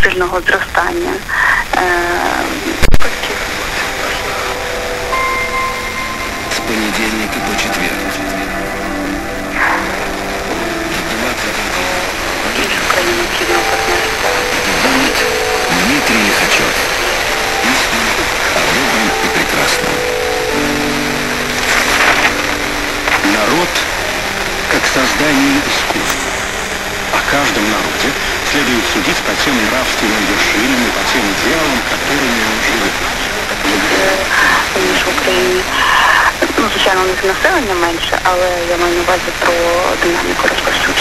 сильного зростання. С понедельника по четверг. Дмитрий Лихачев. Письма о добром и прекрасном. Народ как создание искусства. О каждом народе следует судить по тем нравственным вершинам и по тем делам, которыми он живет. Ніж в Україні. Ну, звичайно, у них населення менше, але я маю на увазі про динаміку розповсюдження.